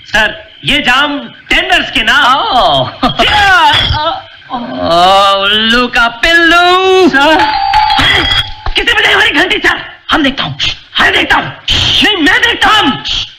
Sir ये जाम tenders के नाम। उल्लू का पिल्लू। सर किसी बजाय हमारी गलती सर। हम देखता हूँ, नहीं मैं देखता हूँ।